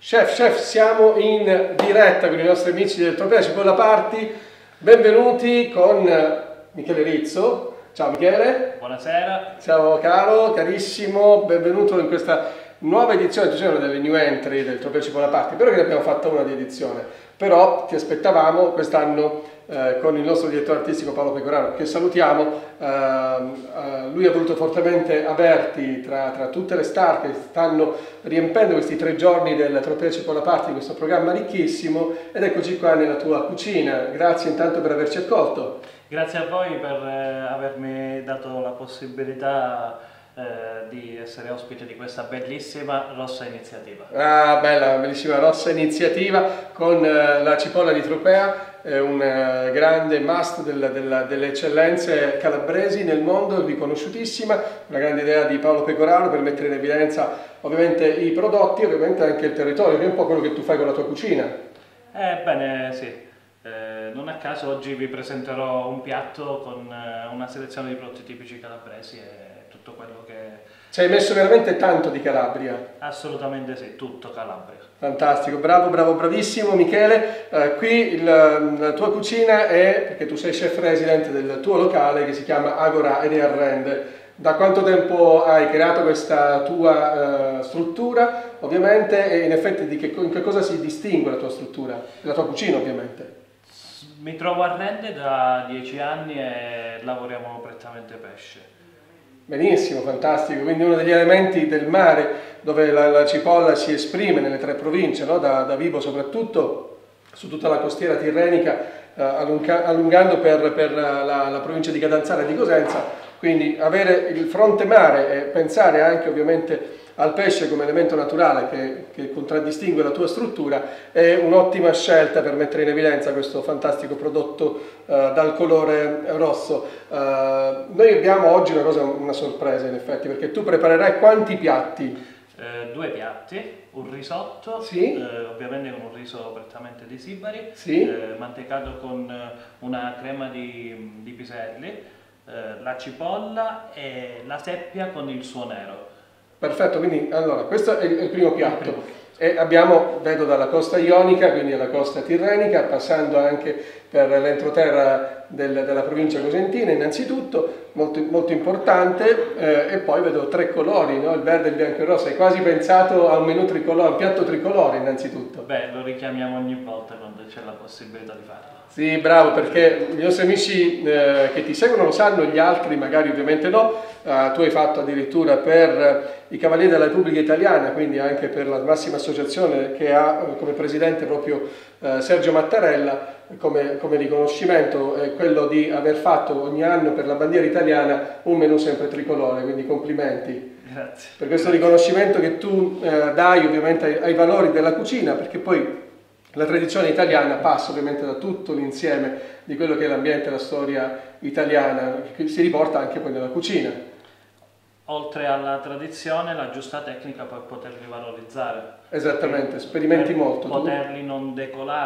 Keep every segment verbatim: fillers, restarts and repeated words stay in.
Chef, chef, siamo in diretta con i nostri amici del Tropea Cipolla Party. Benvenuti con Michele Rizzo. Ciao Michele. Buonasera. Ciao caro, carissimo, benvenuto in questa nuova edizione, tu sei delle new entry del Tropea Cipolla Party, però che ne abbiamo fatta una di edizione. Però ti aspettavamo quest'anno eh, con il nostro direttore artistico Paolo Pecoraro, che salutiamo. Eh, eh, lui ha voluto fortemente averti tra, tra tutte le star che stanno riempendo questi tre giorni del Tropea Cipolla Party, questo programma ricchissimo, ed eccoci qua nella tua cucina. Grazie intanto per averci accolto. Grazie a voi per eh, avermi dato la possibilità Eh, di essere ospite di questa bellissima rossa iniziativa. Ah, bella, bellissima rossa iniziativa con eh, la cipolla di Tropea, è un eh, grande must del, del, delle eccellenze calabresi nel mondo, riconosciutissima, una grande idea di Paolo Pecoraro per mettere in evidenza ovviamente i prodotti e ovviamente anche il territorio, che è un po' quello che tu fai con la tua cucina. Ebbene sì, eh, non a caso oggi vi presenterò un piatto con eh, una selezione di prodotti tipici calabresi e tutto quello che... Ci hai messo veramente tanto di Calabria. Assolutamente sì, tutto Calabria. Fantastico, bravo, bravo, bravissimo Michele. Eh, qui il, la tua cucina è, perché tu sei chef resident del tuo locale che si chiama Agora e ne arrende. Da quanto tempo hai creato questa tua uh, struttura, ovviamente, e in effetti di che, in che cosa si distingue la tua struttura, la tua cucina ovviamente? Mi trovo a Rende da dieci anni e lavoriamo prettamente pesce. Benissimo, fantastico, quindi uno degli elementi del mare dove la, la cipolla si esprime nelle tre province, no? da, da Vibo soprattutto, su tutta la costiera tirrenica, eh, allunga, allungando per, per la, la provincia di Catanzaro e di Cosenza, quindi avere il fronte mare e pensare anche ovviamente al pesce come elemento naturale che, che contraddistingue la tua struttura è un'ottima scelta per mettere in evidenza questo fantastico prodotto uh, dal colore rosso. Uh, noi abbiamo oggi una cosa, una sorpresa in effetti, perché tu preparerai quanti piatti? Eh, due piatti, un risotto, sì. eh, ovviamente con un riso prettamente di Sibari, sì. eh, mantecato con una crema di, di piselli, eh, la cipolla e la seppia con il suo nero. Perfetto, quindi allora questo è il, è il primo piatto. E abbiamo, vedo dalla costa ionica, quindi alla costa tirrenica, passando anche per l'entroterra del, della provincia cosentina innanzitutto, molto, molto importante, eh, e poi vedo tre colori, no? Il verde, il bianco e il rosso. Hai quasi pensato a un menù tricolore, un piatto tricolore innanzitutto. Beh, lo richiamiamo ogni volta quando c'è la possibilità di farlo. Sì, bravo, perché i nostri amici eh, che ti seguono lo sanno, gli altri magari ovviamente no. Uh, tu hai fatto addirittura per i Cavalieri della Repubblica Italiana, quindi anche per la massima associazione che ha uh, come presidente proprio uh, Sergio Mattarella, come, come riconoscimento è quello di aver fatto ogni anno per la bandiera italiana un menù sempre tricolore, quindi complimenti. Grazie. Per questo riconoscimento che tu uh, dai ovviamente ai, ai valori della cucina, perché poi la tradizione italiana passa ovviamente da tutto l'insieme di quello che è l'ambiente e la storia italiana, che si riporta anche poi nella cucina. Oltre alla tradizione, la giusta tecnica per poterli valorizzare. Esattamente, sperimenti per molto. Poterli tu? non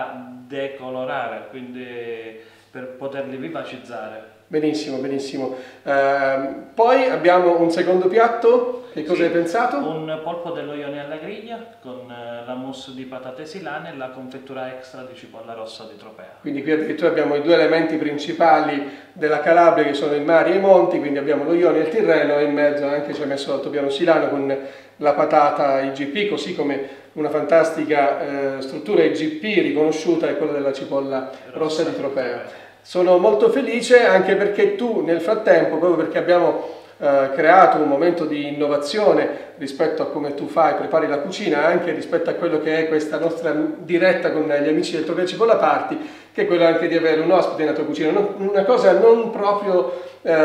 decolorare, quindi per poterli vivacizzare. Benissimo, benissimo. Eh, poi abbiamo un secondo piatto, che cosa sì, hai pensato? Un polpo dello Ioni alla griglia con la mousse di patate silane e la confettura extra di cipolla rossa di Tropea. Quindi qui addirittura abbiamo i due elementi principali della Calabria che sono i mari e i monti, quindi abbiamo lo Ionio e il Tirreno e in mezzo anche ci ha messo l'altopiano silano con la patata I G P, così come una fantastica eh, struttura I G P riconosciuta è quella della cipolla rossa, rossa di Tropea. Sono molto felice anche perché tu nel frattempo, proprio perché abbiamo eh, creato un momento di innovazione rispetto a come tu fai, prepari la cucina, anche rispetto a quello che è questa nostra diretta con gli amici del Tropea Cipolla Party, che è quello anche di avere un ospite nella tua cucina, non, una cosa non proprio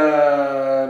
eh,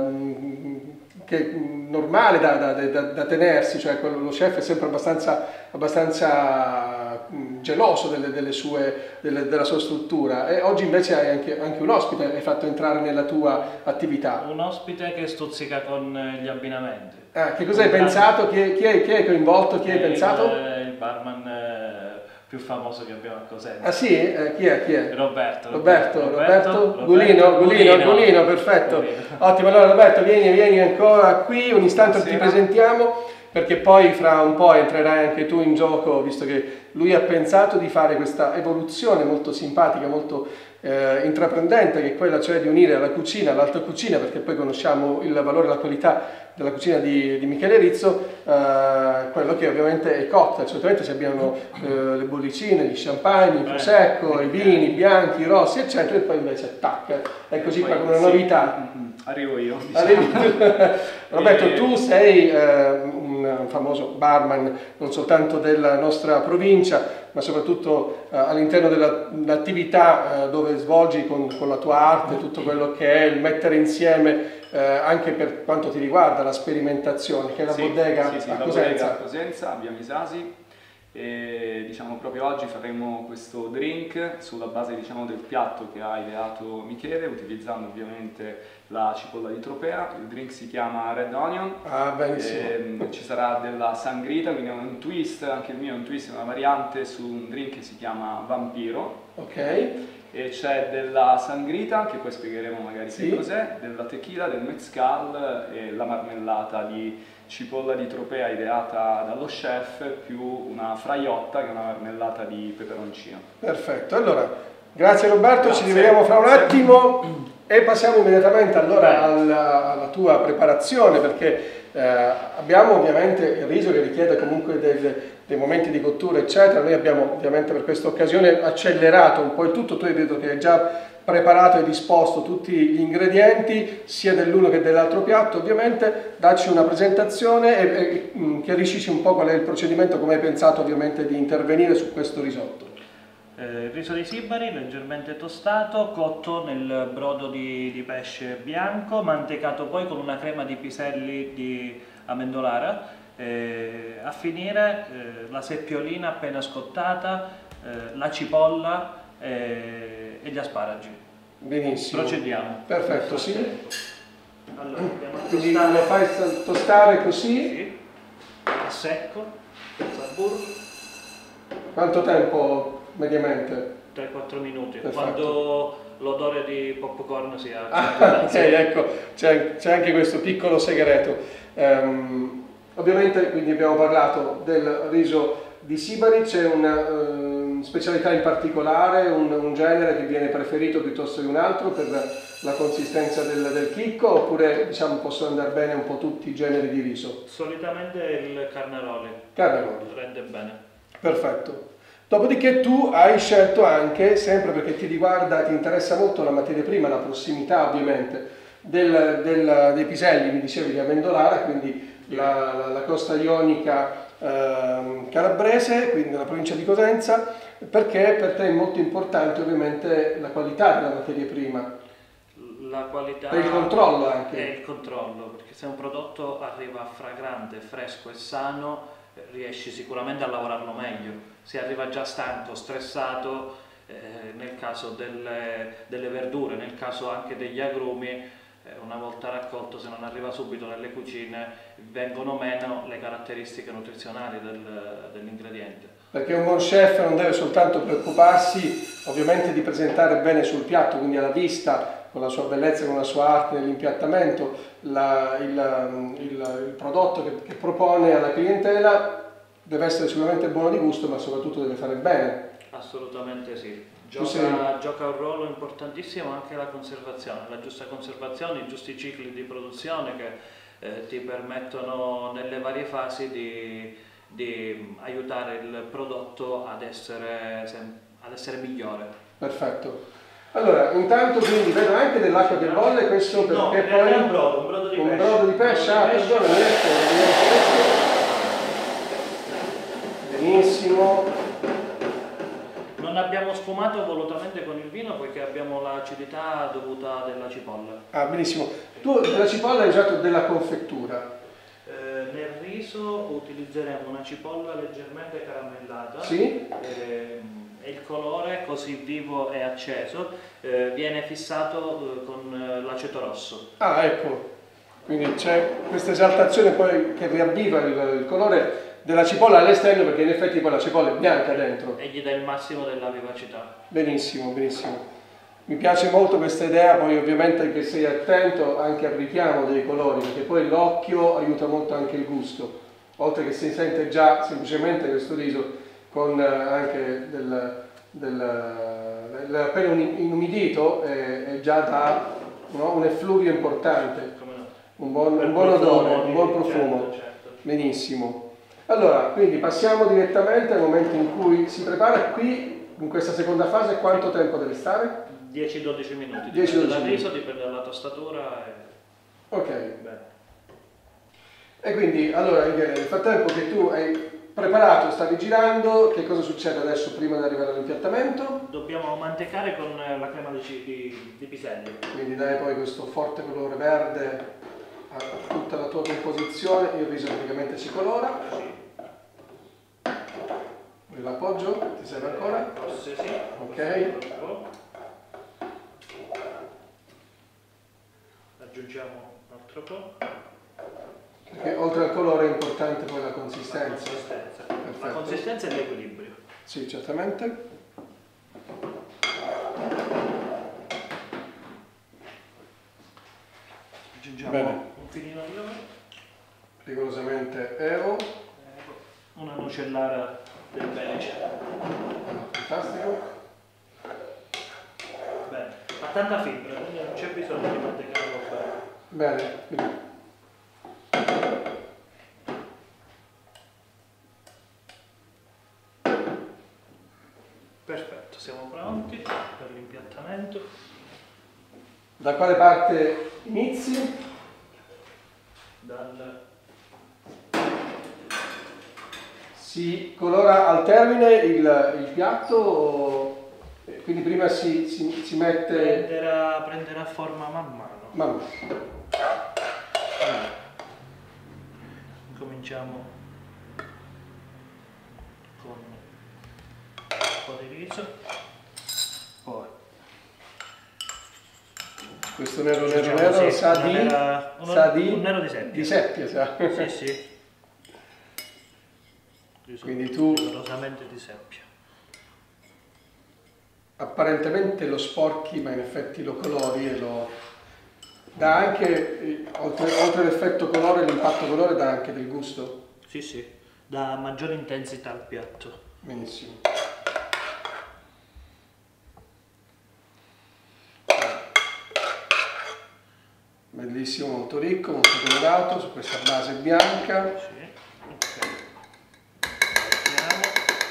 che, normale da, da, da, da tenersi, cioè quello, lo chef è sempre abbastanza, abbastanza geloso delle, delle sue, delle, della sua struttura, e oggi invece hai anche, anche un ospite, hai fatto entrare nella tua attività. Un ospite che stuzzica con gli abbinamenti. Ah, che cosa hai pensato? Chi, chi, è, chi è coinvolto? Chi hai pensato? Il, il barman eh, più famoso che abbiamo a Cosenza. Ah sì? Eh, chi è? Chi è? Roberto. Roberto, Roberto, Roberto, Roberto Gulino, Gulino, Gulino, Gulino, perfetto. Gulino. Ottimo, allora Roberto vieni, vieni ancora qui, un istante Buonasera. ti presentiamo. perché poi fra un po' entrerai anche tu in gioco, visto che lui ha pensato di fare questa evoluzione molto simpatica, molto eh, intraprendente, che è quella cioè di unire la cucina, l'alta cucina, perché poi conosciamo il valore e la qualità della cucina di, di Michele Rizzo, eh, quello che ovviamente è cocktail. Solitamente si abbiano eh, le bollicine, gli champagne, il prosecco, i vini, i bianchi, i rossi, eccetera, e poi invece tac, è così qua come una sì, novità. Arrivo io. Arrivi tu. Roberto, e... tu sei eh, un famoso barman non soltanto della nostra provincia, ma soprattutto eh, all'interno dell'attività eh, dove svolgi con, con la tua arte tutto quello che è il mettere insieme, eh, anche per quanto ti riguarda, la sperimentazione, che è la sì, bottega sì, sì, a la Cosenza. Bottega a Cosenza, via Misasi. E diciamo proprio oggi faremo questo drink sulla base diciamo del piatto che ha ideato Michele, utilizzando ovviamente la cipolla di Tropea. Il drink si chiama Red Onion. Ah, benissimo. E, ci sarà della sangrita, quindi è un twist, anche il mio è un twist, è una variante su un drink che si chiama Vampiro. Ok. E c'è della sangrita, che poi spiegheremo magari sì. che cos'è, della tequila, del mezcal e la marmellata di cipolla di Tropea ideata dallo chef, più una fraiotta che è una marmellata di peperoncino. Perfetto, allora grazie Roberto, grazie. Ci rivediamo fra un attimo e passiamo immediatamente allora alla, alla tua preparazione, perché eh, abbiamo ovviamente il riso che richiede comunque del, dei momenti di cottura eccetera. Noi abbiamo ovviamente per questa occasione accelerato un po' il tutto. Tu hai detto che hai già preparato e disposto tutti gli ingredienti sia dell'uno che dell'altro piatto. Ovviamente dacci una presentazione e, e mh, chiarisci un po' qual è il procedimento, come hai pensato ovviamente di intervenire su questo risotto. Eh, riso di Sibari leggermente tostato, cotto nel brodo di, di pesce bianco, mantecato poi con una crema di piselli di amendolara. Eh, a finire eh, la seppiolina appena scottata, eh, la cipolla eh, e gli asparagi. Benissimo. Procediamo. Perfetto, sì. Allora, quindi lo fai tostare così? Sì. A secco, senza burro. Quanto tempo mediamente? tre quattro minuti. Perfetto. Quando l'odore di popcorn si ha. Ah, ok, ecco, c'è anche questo piccolo segreto. Um, ovviamente quindi abbiamo parlato del riso di Sibari. C'è una uh, specialità in particolare, un, un genere che viene preferito piuttosto di un altro per la consistenza del, del chicco, oppure diciamo possono andare bene un po' tutti i generi di riso? Solitamente il carnaroli. Carnaroli. Rende bene. Perfetto. Dopodiché tu hai scelto anche, sempre perché ti riguarda, ti interessa molto la materia prima, la prossimità ovviamente, del, del, dei piselli, mi dicevi di Amendolara, quindi la, la, la costa ionica eh, calabrese, quindi nella provincia di Cosenza, perché per te è molto importante ovviamente la qualità della materia prima. La qualità per il controllo anche. È il controllo, perché se un prodotto arriva fragrante, fresco e sano, riesci sicuramente a lavorarlo meglio. Se arriva già stanco, stressato, eh, nel caso delle, delle verdure, nel caso anche degli agrumi, eh, una volta raccolto, se non arriva subito nelle cucine, vengono meno le caratteristiche nutrizionali del, dell'ingrediente. Perché un buon chef non deve soltanto preoccuparsi ovviamente di presentare bene sul piatto, quindi alla vista, con la sua bellezza, con la sua arte nell'impiattamento, la, il, il, il prodotto che, che propone alla clientela deve essere sicuramente buono di gusto, ma soprattutto deve fare bene. Assolutamente sì. Gioca, gioca un ruolo importantissimo anche la conservazione, la giusta conservazione, i giusti cicli di produzione che eh, ti permettono nelle varie fasi di, di aiutare il prodotto ad essere, ad essere migliore. Perfetto. Allora, intanto quindi vedo anche dell'acqua che bolle, questo perché no, poi... è un brodo, un brodo di un pesce. brodo di pesce, ah, perdona, mi ecco, benissimo. Non abbiamo sfumato volutamente con il vino poiché abbiamo l'acidità dovuta della cipolla. Ah, benissimo. Tu della cipolla hai usato della confettura. Eh, nel riso utilizzeremo una cipolla leggermente caramellata. Sì. Eh, e il colore così vivo e acceso eh, viene fissato eh, con eh, l'aceto rosso. Ah, ecco. Quindi c'è questa esaltazione poi che riavviva il, il colore della cipolla all'esterno, perché in effetti poi la cipolla è bianca dentro. E gli dà il massimo della vivacità. Benissimo, benissimo. Mi piace molto questa idea, poi ovviamente che sei attento anche al richiamo dei colori, perché poi l'occhio aiuta molto anche il gusto. oltre che si sente già semplicemente questo riso con anche del, del, del appena inumidito, è, è già da, no, un effluvio importante, un buon, un buon odore, un buon profumo. Certo, certo. Benissimo. Allora, quindi passiamo direttamente al momento in cui si prepara. Qui, in questa seconda fase, quanto tempo deve stare? dieci dodici minuti, dieci dipende dal riso, dipende dalla tostatura. E... Ok. Bene. E quindi, allora, nel frattempo che tu hai preparato, stavi girando, che cosa succede adesso prima di arrivare all'impiattamento? Dobbiamo mantecare con la crema di, di, di piselli. Quindi dai poi questo forte colore verde a tutta la tua composizione, il riso praticamente si colora. Sì. Vuoi l'appoggio? Ti serve ancora? Forse sì. Ok. Aggiungiamo un altro po'. Perché oltre al colore è importante poi la consistenza. La consistenza, Perfetto. la consistenza e l'equilibrio. Sì, certamente. Aggiungiamo Bene. un filino di olio. Rigorosamente evo. Una nocellara del Belice. Fantastico. Bene, ha tanta fibra, quindi non c'è bisogno di mantecarlo bene. Bene. Quindi. Perfetto, siamo pronti per l'impiattamento. Da quale parte inizi? Dal... Si colora al termine il, il piatto, o... quindi prima si, si, si mette... Prenderà, prenderà forma man mano. Man mano. Allora, cominciamo con un po' di riso, poi Questo nero nero diciamo nero sì, sa, una di, nera- uno- sa di... un nero di seppia. Di seppia, sa. Sì, sì. Riso Quindi tu- rigorosamente di seppia. Apparentemente lo sporchi, ma in effetti lo colori e lo... dà anche, eh, oltre, oltre all'effetto colore, l'impatto colore dà anche del gusto. Sì, sì, dà maggiore intensità al piatto. Benissimo. Bellissimo, molto ricco, molto colorato, su questa base bianca. Sì, ok. Mettiamo.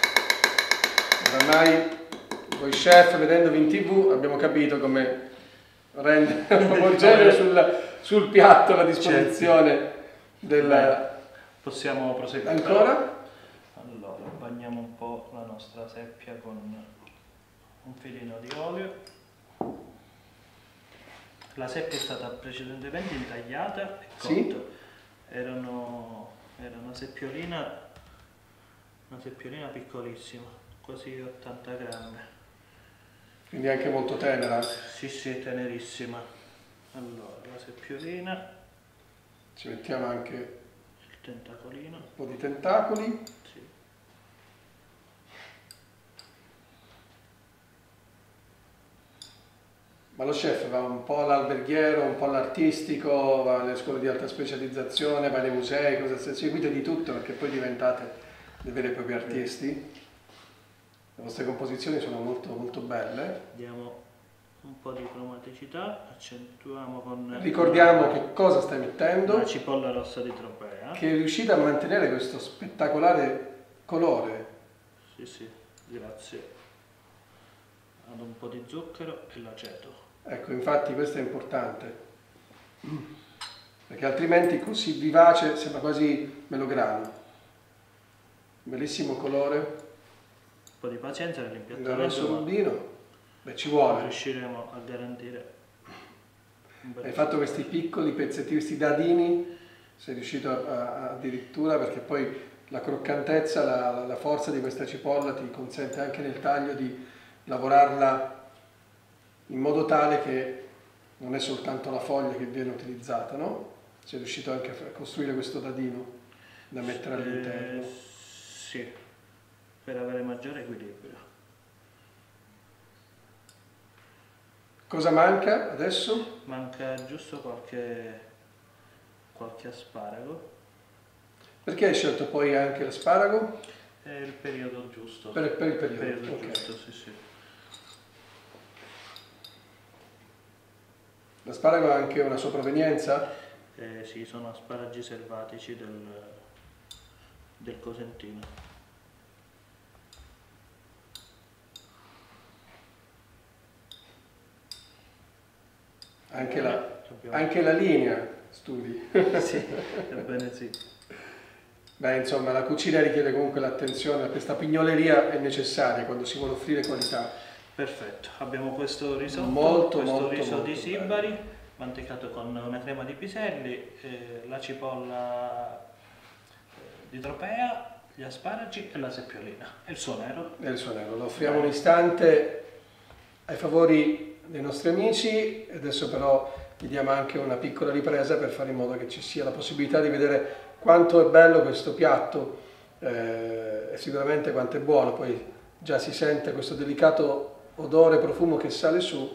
Ormai voi chef, vedendovi in tv, abbiamo capito come rendere omogeneo sul, sul piatto la disposizione del... Bene. Possiamo proseguire. Ancora? Allora, bagniamo un po' la nostra seppia con un filino di olio. La seppia è stata precedentemente intagliata e cotta. Sì. Erano, era una seppiolina, una seppiolina piccolissima, quasi ottanta grammi. Quindi anche molto tenera. Sì, sì, tenerissima. Allora, la seppiolina, Ci mettiamo anche il tentacolino. un po' di tentacoli. Sì. Ma lo chef va un po' all'alberghiero, un po' all'artistico, va alle scuole di alta specializzazione, va nei musei, cosa seguite di tutto perché poi diventate dei veri e propri artisti. Le vostre composizioni sono molto, molto belle. Diamo un po' di cromaticità, accentuiamo con... Ricordiamo la, che cosa stai mettendo, la cipolla rossa di Tropea. che riuscite a mantenere questo spettacolare colore. Sì, sì, grazie ad un po' di zucchero e l'aceto. Ecco, infatti questo è importante, perché altrimenti così vivace sembra quasi melograno. Bellissimo colore, Un po' di pazienza il nell'impiattamento, rosso ma rubino, beh ci vuole. riusciremo a garantire un bel Hai fatto questi piccoli pezzetti, questi dadini, sei riuscito a, a, addirittura, perché poi la croccantezza, la, la forza di questa cipolla ti consente anche nel taglio di lavorarla in modo tale che non è soltanto la foglia che viene utilizzata, no? Sei riuscito anche a costruire questo dadino da mettere all'interno. Eh, sì, per avere maggiore equilibrio. Cosa manca adesso? Manca giusto qualche, qualche asparago. Perché hai scelto poi anche l'asparago? È il periodo giusto. Per, per il periodo, il periodo okay. giusto, sì, sì. L'asparago ha anche una sua provenienza? Eh, sì, sono asparagi selvatici del, del Cosentino. Anche la, anche la linea studi. Sì, ebbene sì. Beh, insomma, la cucina richiede comunque l'attenzione, questa pignoleria è necessaria quando si vuole offrire qualità. Perfetto, abbiamo questo risotto, molto, questo molto, riso molto di Sibari, bello. mantecato con una crema di piselli, eh, la cipolla di Tropea, gli asparagi e la seppiolina. E il suo nero. E il suo nero. Lo offriamo un istante ai favori dei nostri amici, e adesso però gli diamo anche una piccola ripresa per fare in modo che ci sia la possibilità di vedere quanto è bello questo piatto eh, e sicuramente quanto è buono. Poi già si sente questo delicato odore, profumo che sale su.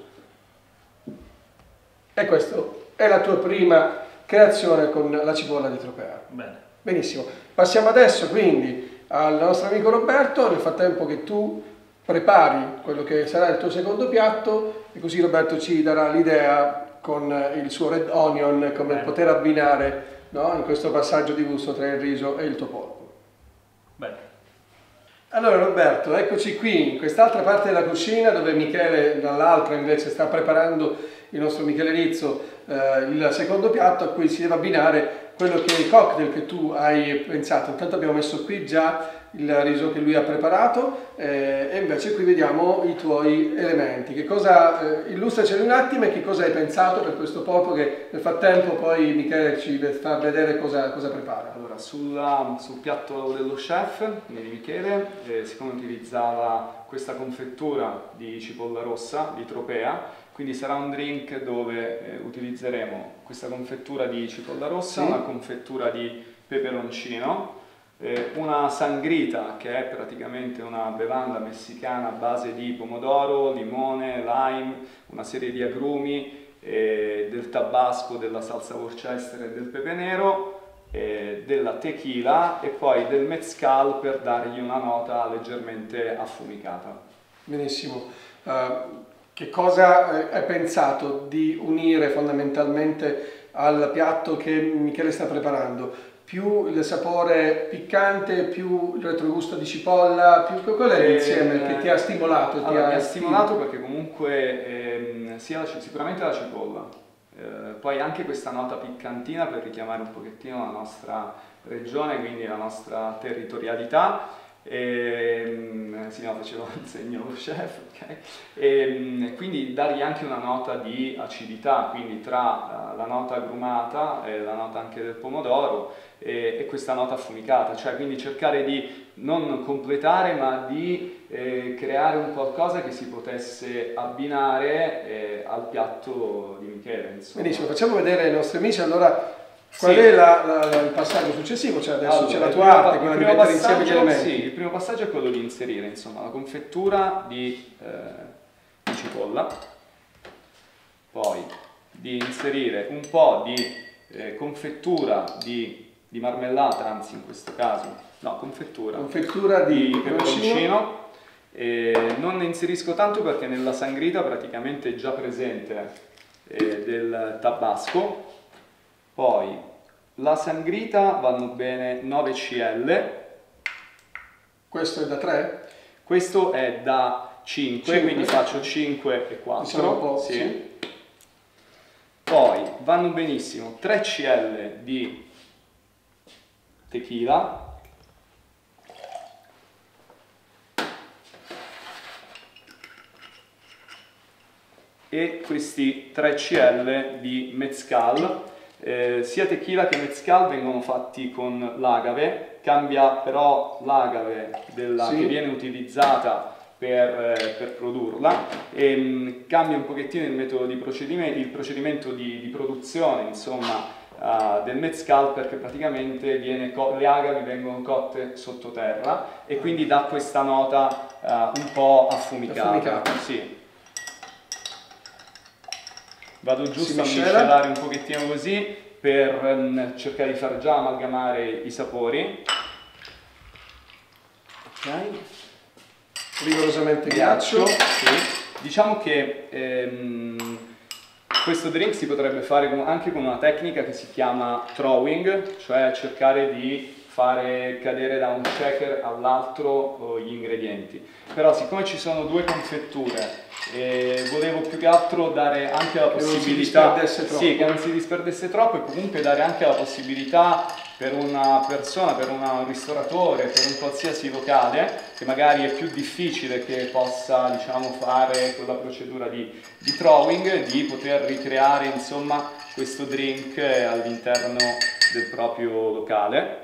E questa è la tua prima creazione con la cipolla di Tropea. Bene. Benissimo. Passiamo adesso quindi al nostro amico Roberto, nel frattempo che tu prepari quello che sarà il tuo secondo piatto, e così Roberto ci darà l'idea con il suo red onion, come Bene. poter abbinare, no, in questo passaggio di gusto tra il riso e il tuo polpo. Bene. Allora Roberto, eccoci qui in quest'altra parte della cucina dove Michele dall'altra invece sta preparando, il nostro Michele Rizzo, eh, il secondo piatto a cui si deve abbinare quello che è il cocktail che tu hai pensato. Intanto abbiamo messo qui già il riso che lui ha preparato eh, e invece qui vediamo i tuoi elementi. Che cosa, eh, illustraceli un attimo e che cosa hai pensato per questo polpo che nel frattempo poi Michele ci fa vedere cosa, cosa prepara. Allora, sulla, sul piatto dello chef, quindi di Michele, eh, siccome utilizzava questa confettura di cipolla rossa, di Tropea, quindi sarà un drink dove eh, utilizzeremo questa confettura di cipolla rossa, sì. Una confettura di peperoncino, eh, una sangrita che è praticamente una bevanda messicana a base di pomodoro, limone, lime, una serie di agrumi, eh, del tabasco, della salsa Worcester e del pepe nero, eh, della tequila e poi del mezcal per dargli una nota leggermente affumicata. Benissimo. Uh, Che cosa hai pensato di unire fondamentalmente al piatto che Michele sta preparando? Più il sapore piccante, più il retrogusto di cipolla, più qual è l'insieme eh, che ti ha stimolato? Allora, ti ha mi ha stimolato perché comunque ehm, sia la, sicuramente la cipolla, eh, poi anche questa nota piccantina per richiamare un pochettino la nostra regione, quindi la nostra territorialità. E, sì, no, facevo il segno lo chef, ok? E, quindi dargli anche una nota di acidità, quindi tra la nota agrumata e la nota anche del pomodoro e, e questa nota affumicata, cioè quindi cercare di non completare ma di eh, creare un qualcosa che si potesse abbinare eh, al piatto di Michele, insomma. Benissimo, facciamo vedere ai nostri amici allora qual sì. è la, la, il passaggio successivo, cioè adesso allora, c'è la tua arte, quella di mettere insieme gli elementi. Sì, il primo passaggio è quello di inserire insomma la confettura di, eh, di cipolla, poi di inserire un po' di eh, confettura di, di marmellata, anzi in questo caso, no, confettura, confettura di, di peperoncino. Eh, non ne inserisco tanto perché nella sangrita praticamente è già presente eh, del tabasco. Poi la sangrita vanno bene nove centilitri. Questo è da tre? Questo è da cinque, cinque. Quindi faccio cinque e quattro. Diciamo un po', sì. Sì. Poi vanno benissimo tre centilitri di tequila. E questi tre centilitri di mezcal. Eh, sia tequila che mezcal vengono fatti con l'agave, cambia però l'agave della, sì. che viene utilizzata per, eh, per produrla e mh, cambia un pochettino il metodo di procedimento, il procedimento di, di produzione insomma uh, del mezcal, perché praticamente viene le agavi vengono cotte sottoterra e quindi dà questa nota uh, un po' affumicata. affumicata. Sì. Vado giusto a miscela. miscelare un pochettino così per um, cercare di far già amalgamare i sapori. Ok. Rigorosamente ghiaccio. Sì. Diciamo che ehm, questo drink si potrebbe fare con, anche con una tecnica che si chiama throwing, cioè cercare di fare cadere da un shaker all'altro gli ingredienti. Però siccome ci sono due confetture e volevo più che altro dare anche la possibilità che non si disperdesse troppo, sì, che non si disperdesse troppo e comunque dare anche la possibilità per una persona, per una, un ristoratore, per un qualsiasi locale che magari è più difficile che possa, diciamo, fare quella procedura di, di throwing, di poter ricreare insomma questo drink all'interno del proprio locale.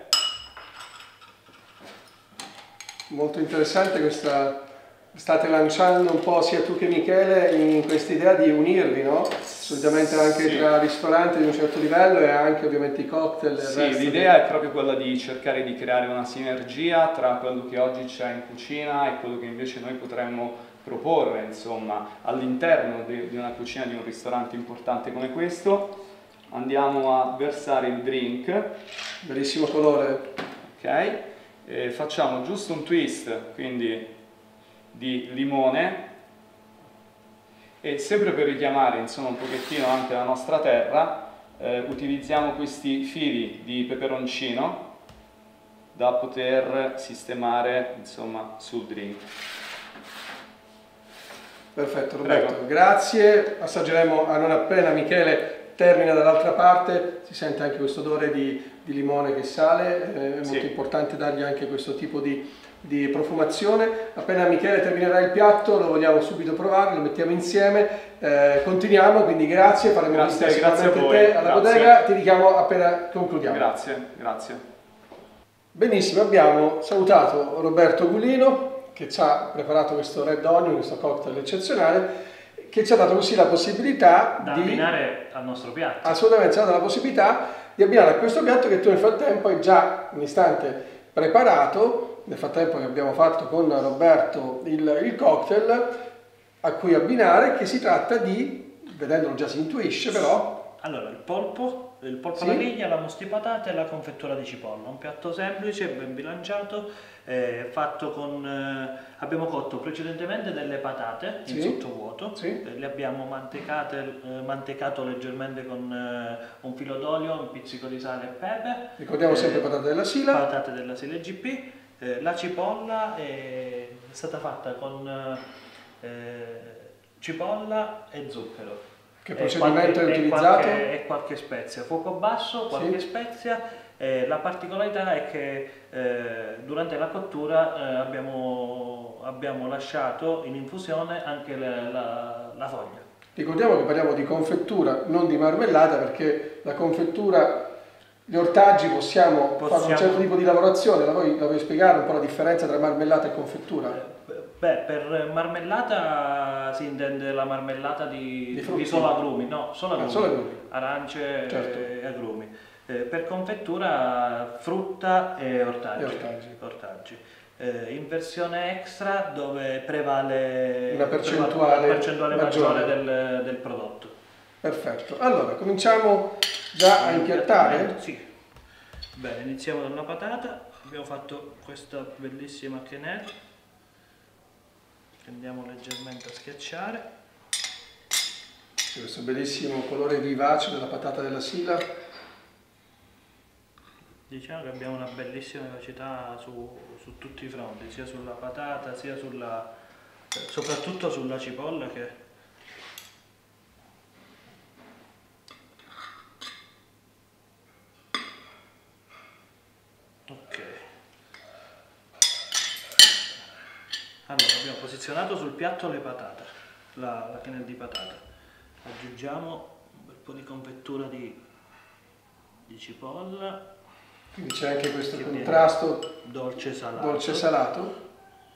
Molto interessante questa, state lanciando un po' sia tu che Michele in questa idea di unirvi, no? Solitamente anche sì. tra ristoranti di un certo livello e anche ovviamente i cocktail. Sì, l'idea è proprio quella di cercare di creare una sinergia tra quello che oggi c'è in cucina e quello che invece noi potremmo proporre, insomma, all'interno di, di una cucina di un ristorante importante come questo. Andiamo a versare il drink. Bellissimo colore. Ok. E facciamo giusto un twist, quindi di limone, e sempre per richiamare insomma un pochettino anche la nostra terra eh, utilizziamo questi fili di peperoncino da poter sistemare insomma sul drink. Perfetto Roberto, Prego. Grazie, assaggeremo a non appena Michele termina dall'altra parte, si sente anche questo odore di, di limone che sale, è molto sì. importante dargli anche questo tipo di, di profumazione. Appena Michele terminerà il piatto lo vogliamo subito provare, lo mettiamo insieme, eh, continuiamo, quindi grazie, faremo grazie, visita grazie a voi. te alla Grazie. bodega, ti richiamo appena concludiamo. Grazie, grazie. Benissimo, abbiamo salutato Roberto Gulino che ci ha preparato questo Red Onion, questo cocktail eccezionale, che ci ha dato così la possibilità da di abbinare al nostro piatto. Assolutamente, ci ha dato la possibilità di abbinare a questo piatto che tu nel frattempo hai già un istante preparato, nel frattempo che abbiamo fatto con Roberto il, il cocktail a cui abbinare, che si tratta di, vedendolo già si intuisce però... Allora, il polpo, il polpo Sì. alla griglia, la mousse di patate e la confettura di cipolla, un piatto semplice, ben bilanciato, eh, fatto con... Eh, abbiamo cotto precedentemente delle patate in Sì. sottovuoto, Sì. eh, le abbiamo mantecate, eh, mantecato leggermente con eh, un filo d'olio, un pizzico di sale e pepe. Ricordiamo sempre eh, patate della Sila. Patate della Sila G P. Eh, la cipolla è stata fatta con eh, cipolla e zucchero. Che procedimento e è qualche, utilizzato? E qualche, e qualche spezia, fuoco basso, qualche Sì. spezia. Eh, la particolarità è che eh, durante la cottura eh, abbiamo, abbiamo lasciato in infusione anche la, la, la foglia. Ricordiamo che parliamo di confettura, non di marmellata, perché la confettura, gli ortaggi possiamo, Possiamo- fare un certo tipo di lavorazione, la vuoi, la vuoi spiegare un po' la differenza tra marmellata e confettura? Beh, per marmellata si intende la marmellata di, Di frutti. di solo agrumi, no, solo Ah, agrumi, solo agrumi. arance Certo. e agrumi. Eh, per confettura frutta e ortaggi. E ortaggi. ortaggi. Eh, in versione extra dove prevale Una percentuale una percentuale maggiore. maggiore del, del prodotto. Perfetto, allora cominciamo già a impiattare? Sì. Bene, iniziamo dalla patata. Abbiamo fatto questa bellissima quenelle che andiamo leggermente a schiacciare. Questo bellissimo colore vivace della patata della Sila. Diciamo che abbiamo una bellissima vivacità su, su tutti i fronti, sia sulla patata, sia sulla, soprattutto sulla cipolla che ok. Allora abbiamo posizionato sul piatto le patate, la, la quenelle di patata. Aggiungiamo un bel po' di confettura di, di cipolla. Quindi c'è anche questo Che contrasto dolce salato. dolce salato.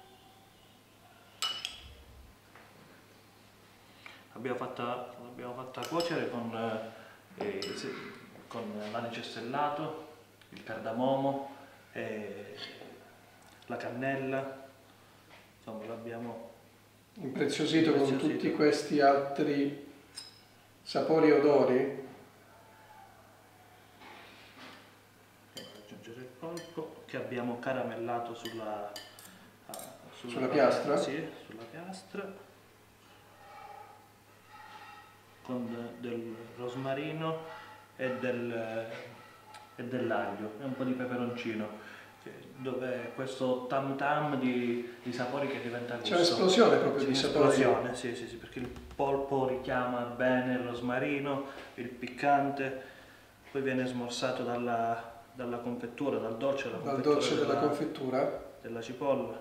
L'abbiamo fatta, l'abbiamo fatta cuocere con, eh, se- con l'anice stellato, il cardamomo, eh, la cannella, insomma l'abbiamo Impreziosito con Impreziosito. tutti questi altri sapori e odori. polpo che abbiamo caramellato sulla, sulla, sulla piastra? Sì, sulla piastra, con del rosmarino e, del, e dell'aglio e un po' di peperoncino, dove questo tam tam di, di sapori che diventa gusto. C'è un'esplosione proprio sì, di sapori. Esplosione, sì, sì, sì, perché il polpo richiama bene il rosmarino, il piccante, poi viene smorzato dalla, dalla confettura, dal dolce, della dal confettura dolce della, della confettura della cipolla.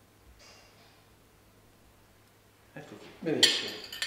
Ecco qui. Benissimo.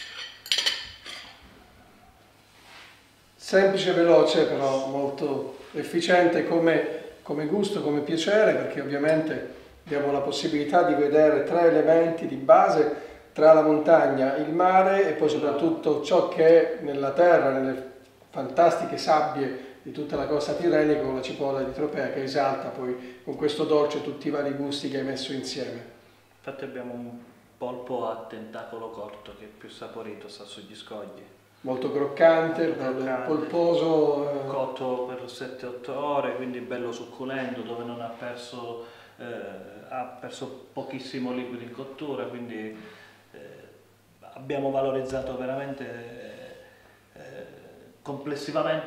Semplice, veloce, però molto efficiente come, come gusto, come piacere, perché ovviamente abbiamo la possibilità di vedere tre elementi di base tra la montagna, il mare e poi soprattutto ciò che è nella terra, nelle fantastiche sabbie di tutta la costa tirrenica, con la cipolla di Tropea che esalta poi con questo dolce tutti i vari gusti che hai messo insieme. Infatti abbiamo un polpo a tentacolo corto che è più saporito, sta sugli scogli. Molto croccante, Molto bello croccante, polposo. Eh. Cotto per sette otto ore, quindi bello succulento, dove non ha perso, eh, ha perso pochissimo liquido in cottura, quindi eh, abbiamo valorizzato veramente eh, complessivamente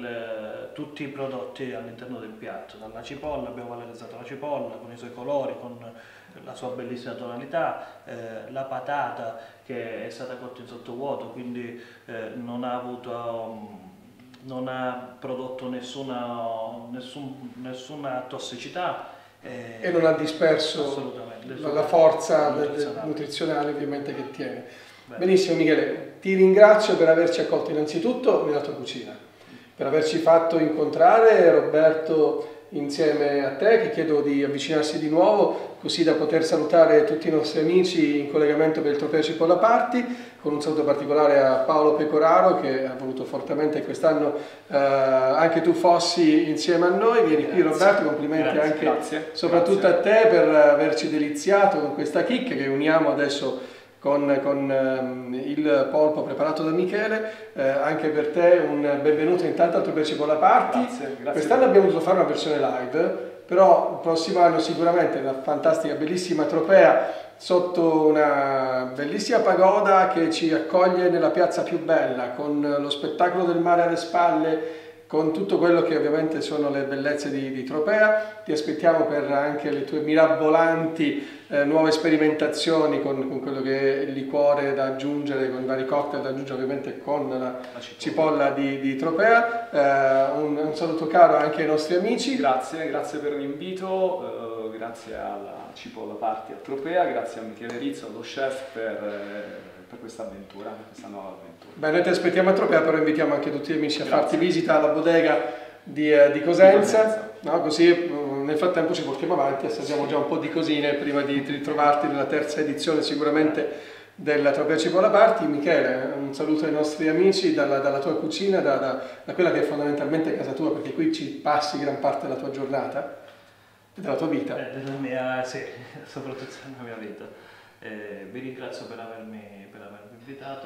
il, tutti i prodotti all'interno del piatto. Dalla cipolla abbiamo valorizzato la cipolla con i suoi colori, con la sua bellissima tonalità, eh, la patata che è stata cotta in sottovuoto, quindi eh, non ha avuto um, non ha prodotto nessuna, nessun, nessuna tossicità eh, e non ha disperso la, la forza nutrizionale. nutrizionale ovviamente che tiene. Beh. Benissimo Michele, ti ringrazio per averci accolto innanzitutto nella tua cucina, per averci fatto incontrare Roberto insieme a te, che chiedo di avvicinarsi di nuovo così da poter salutare tutti i nostri amici in collegamento per il Trofeo Cipolla Party, con un saluto particolare a Paolo Pecoraro che ha voluto fortemente che quest'anno eh, anche tu fossi insieme a noi. Vieni qui Roberto, complimenti grazie, anche grazie, soprattutto grazie. a te per averci deliziato con questa chicca che uniamo adesso con, con ehm, il polpo preparato da Michele. Eh, anche per te un benvenuto intanto al Trofeo Cipolla Party. Grazie, grazie. Quest'anno abbiamo dovuto fare una versione live, però il prossimo anno sicuramente una fantastica, bellissima Tropea sotto una bellissima pagoda che ci accoglie nella piazza più bella, con lo spettacolo del mare alle spalle, con tutto quello che ovviamente sono le bellezze di, di Tropea. Ti aspettiamo per anche le tue mirabolanti eh, nuove sperimentazioni con, con quello che è il liquore da aggiungere, con i vari cocktail da aggiungere ovviamente con la, la cipolla, cipolla di, di Tropea. Eh, un, un saluto caro anche ai nostri amici. Grazie, grazie per l'invito, eh, grazie alla Cipolla Party a Tropea, grazie a Michele Rizzo, lo chef, per, eh, per questa avventura, per questa nuova avventura. Beh, noi ti aspettiamo a Tropea, però invitiamo anche tutti gli amici a grazie. farti visita alla bodega di, eh, di Cosenza, di Cosenza. No? Così nel frattempo ci portiamo avanti, assaggiamo sì. già un po' di cosine prima di ritrovarti nella terza edizione sicuramente della Tropea Cipolla Party. Michele, un saluto ai nostri amici dalla, dalla tua cucina, da, da, da quella che è fondamentalmente casa tua, perché qui ci passi gran parte della tua giornata, della tua vita. Eh, della mia, sì, soprattutto della mia vita. Eh, vi ringrazio per avermi, per avermi invitato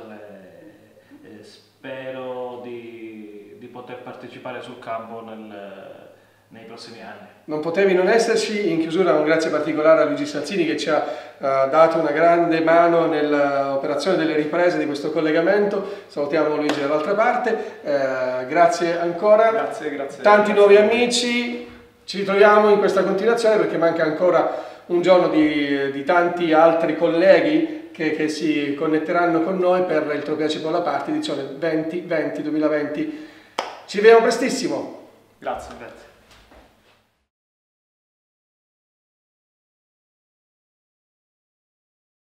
e, e spero di, di poter partecipare sul campo nel, nei prossimi anni. Non potevi non esserci. In chiusura un grazie particolare a Luigi Salzini che ci ha uh, dato una grande mano nell'operazione delle riprese di questo collegamento. Salutiamo Luigi dall'altra parte, uh, grazie ancora, grazie, grazie, tanti grazie. nuovi amici, ci ritroviamo in questa continuazione perché manca ancora un giorno di, di tanti altri colleghi che, che si connetteranno con noi per il Trofeo Cipolla Party edizione venti venti duemilaventi. Ci vediamo prestissimo. Grazie, grazie.